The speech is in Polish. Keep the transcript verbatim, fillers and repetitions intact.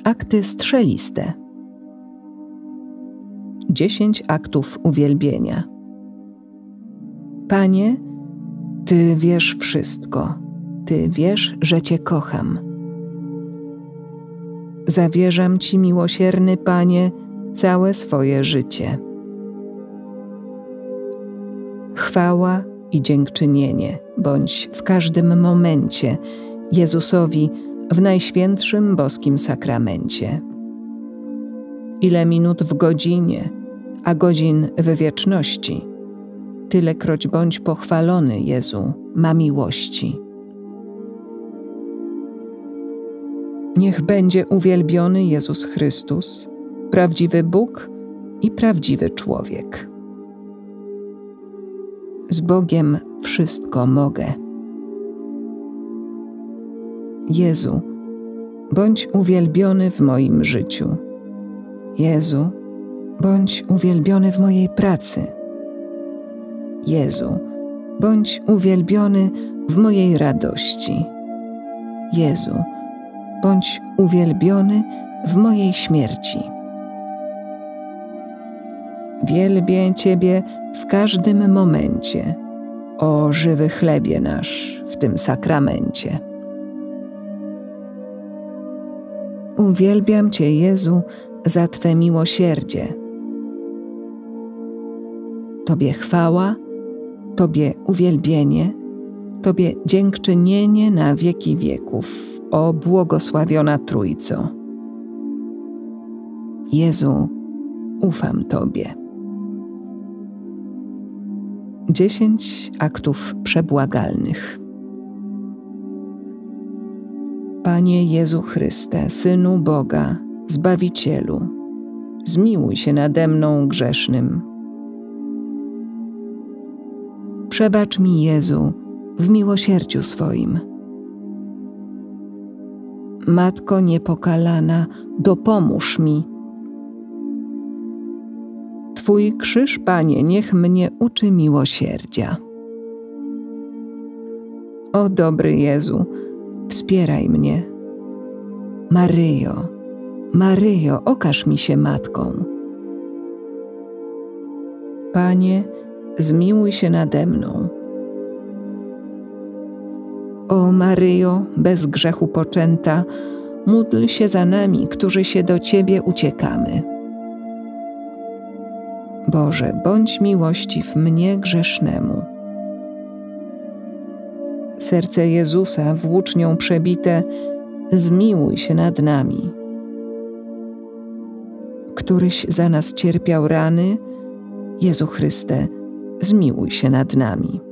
akty strzeliste. Dziesięć aktów uwielbienia. Panie, Ty wiesz wszystko. Ty wiesz, że Cię kocham. Zawierzam Ci, miłosierny Panie, całe swoje życie. Chwała i dziękczynienie bądź w każdym momencie Jezusowi w Najświętszym Boskim Sakramencie. Ile minut w godzinie, a godzin w wieczności, tylekroć bądź pochwalony, Jezu, ma miłości. Niech będzie uwielbiony Jezus Chrystus, prawdziwy Bóg i prawdziwy człowiek. Z Bogiem wszystko mogę. Jezu, bądź uwielbiony w moim życiu. Jezu, bądź uwielbiony w mojej pracy. Jezu, bądź uwielbiony w mojej radości. Jezu, bądź uwielbiony w mojej śmierci. Wielbię Ciebie w każdym momencie, o żywy chlebie nasz w tym sakramencie. Uwielbiam Cię, Jezu, za Twe miłosierdzie. Tobie chwała, Tobie uwielbienie, Tobie dziękczynienie na wieki wieków, o błogosławiona Trójco. Jezu, ufam Tobie. Dziesięć aktów przebłagalnych. Panie Jezu Chryste, Synu Boga, Zbawicielu, zmiłuj się nade mną grzesznym. Przebacz mi, Jezu, w miłosierdziu swoim. Matko niepokalana, dopomóż mi. Twój krzyż, Panie, niech mnie uczy miłosierdzia. O dobry Jezu, wspieraj mnie. Maryjo, Maryjo, okaż mi się matką. Panie, zmiłuj się nade mną. O Maryjo, bez grzechu poczęta, módl się za nami, którzy się do Ciebie uciekamy. Boże, bądź miłościw mnie grzesznemu. Serce Jezusa włócznią przebite, zmiłuj się nad nami. Któryś za nas cierpiał rany, Jezu Chryste, zmiłuj się nad nami.